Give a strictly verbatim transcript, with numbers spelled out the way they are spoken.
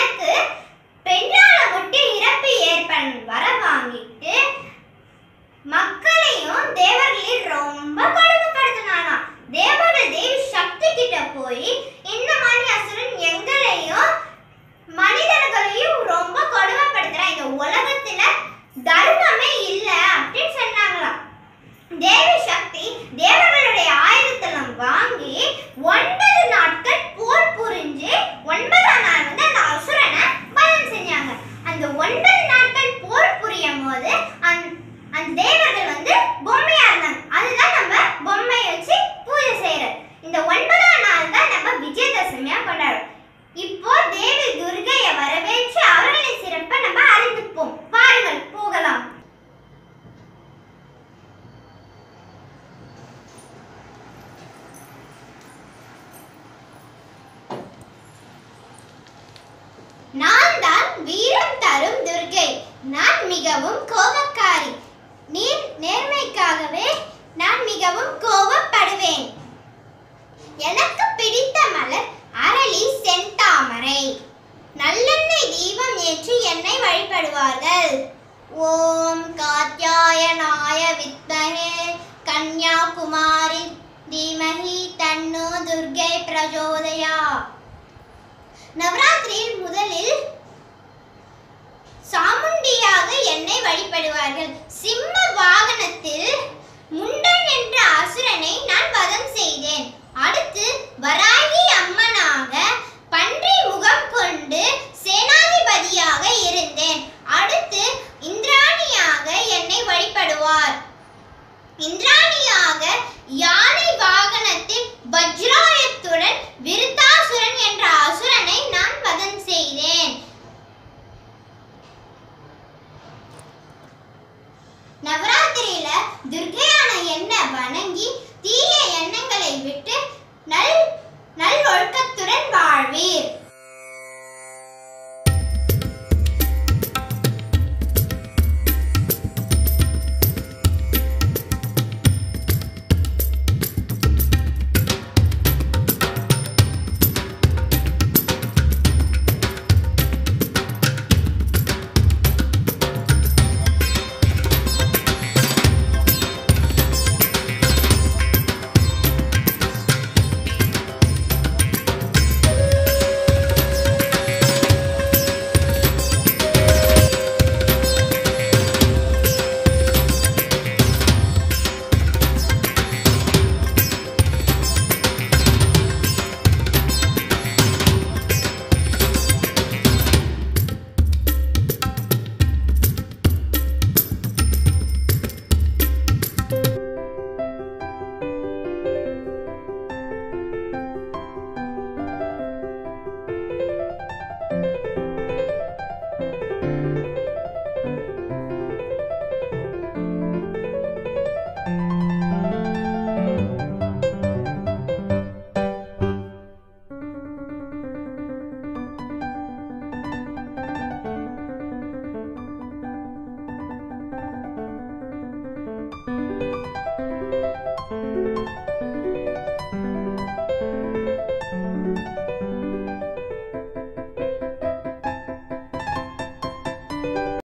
தனக்கு பெண்ணால மட்டும் இறப்பு ஏற்பன் வர வாங்கிட்டு மக்களையும் தேவர்களையும் ரொம்ப கொடுமைப்படுத்தினானா. தேவர்கள் தேவி சக்தி கிட்ட போய் இந்த மாதிரி அசுரன் எங்களையும் மனிதர்களையும் ரொம்ப கொடுமைப்படுத்துறான், இந்த உலகத்துல தர்மமே இல்லை அப்படின்னு சொன்னாங்களாம். தேவி சக்தி தேவர்களுடைய ஆயுதத்தெல்லாம் வாங்கி ஒன்பது நாட்கள் போர் புரிஞ்சு ஒன்பதாம் நாள் வந்து அந்த அசுரனை பலம் செஞ்சாங்க. அந்த ஒன்பது நாட்கள் போர் புரியும் போது அந்த தேவர்கள் வந்து பொம்மையா இருந்தாங்க. அதுதான் நம்ம பொம்மையை வச்சு பூஜை செய்யறது. இந்த ஒன்பதாம் நாள் தான் நம்ம விஜயதசமியா கொண்டாடுறோம். இப்போ தேவி துர்கையை வரவேற்று அவர்களின் சிறப்பை நம்ம அறிந்துப்போம். பாருங்கள், போகலாம். நான் தான் வீரம் தரும் துர்கை. நான் மிகவும் கோபக்காரி. நீர் நேர்மைக்காகவே நான் மிகவும் கோபப்படுவேன். எனக்கு பிடித்த மலர் அரளி செந்தாமரை. நல்லெண்ணெய் தீபம் ஏற்றி என்னை வழிபடுவார்கள். ஓம் காத்யாயனாய வித்மஹே கன்யாகுமாரி தீமஹி தன்னோ துர்கை பிரச்சோதயா. நவராத்திரியில் முதலில் சாமுண்டியாக என்னை வழிபடுவார்கள். சிம்ம